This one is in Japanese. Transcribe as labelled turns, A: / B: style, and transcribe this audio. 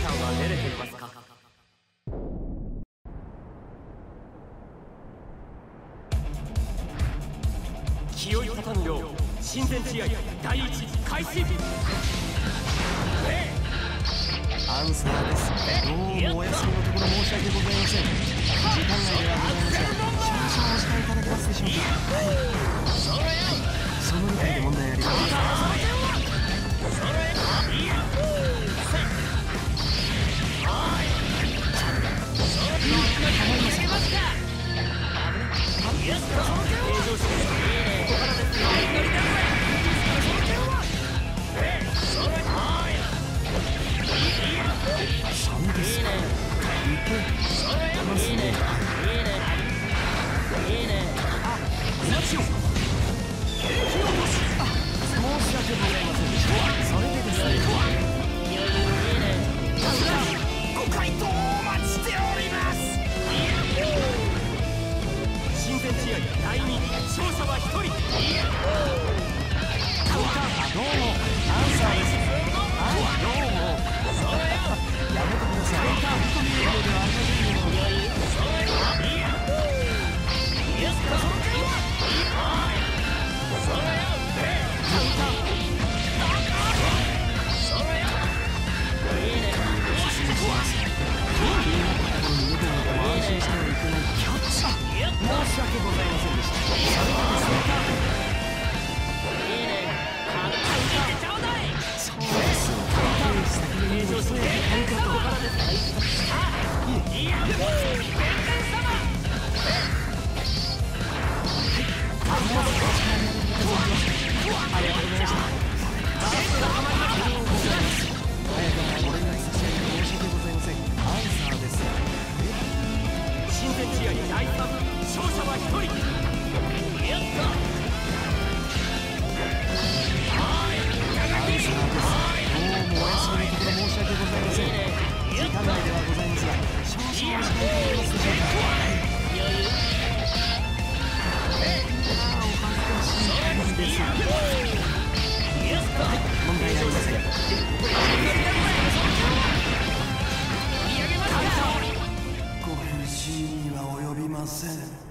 A: さんは寝れていますか？気を立たぬよう親善試合第一開始。
B: アンサーです。どうもお休みのところ申し訳ございません。時間外ではございますが、少々お時間いただけますでしょうか。そのみたいで問題ありません。ご返信には及びません。